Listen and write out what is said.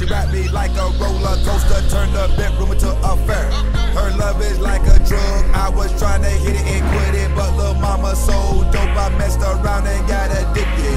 She ride me like a roller coaster, turn the bedroom into a fair. Her love is like a drug, I was trying to hit it and quit it, but lil' mama so dope, I messed around and got addicted.